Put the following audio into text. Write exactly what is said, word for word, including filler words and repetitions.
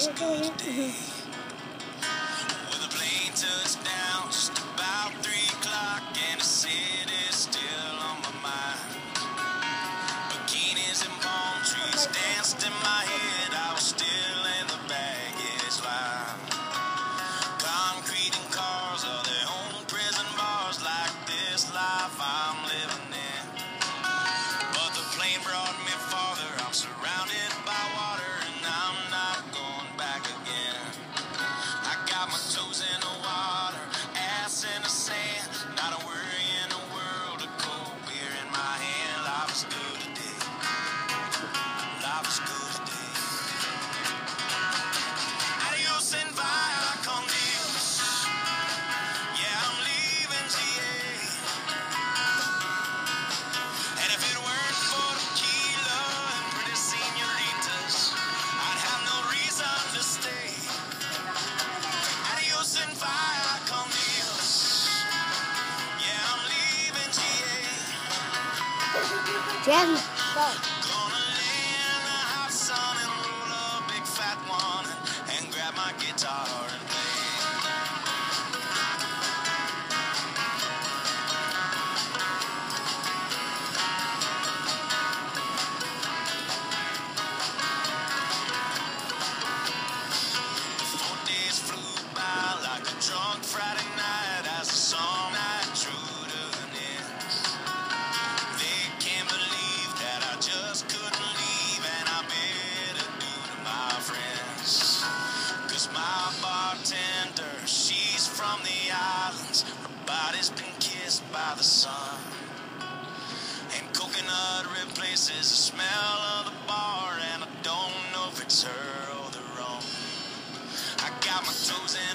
was good today. With a plane touchdown just about three o'clock, and the city's still on my mind. Bikinis and palm trees danced in my head. I was still in the baggage line. Concrete and cars are their own prison bars, like this life I'm living in. But the plane brought me farther. I'm surrounded by water, and I'm not going back again. I got my toes in the water, ass in the sand, not a worry in the world, a cold beer in my hand. Life is good today. Life is good today. Adios and via con Dios. Yeah, I'm leaving G A. And if it weren't for tequila and pretty senoritas, I'd have no reason to stay. Adios and via con Dios. Yeah, I'm leaving G A. Jen, go. Gonna lay in the hot sun and roll a big fat one and grab my guitar and play. Four days flew by like a drunk Friday night as the song night drew to an end. They can't believe that I just couldn't leave, and I better do to my friends. Cause my bartender, she's from the islands. Her body's been kissed by the sun, and coconut replaces the smell of the bar, and I don't know if it's her or the rum. I got my toes in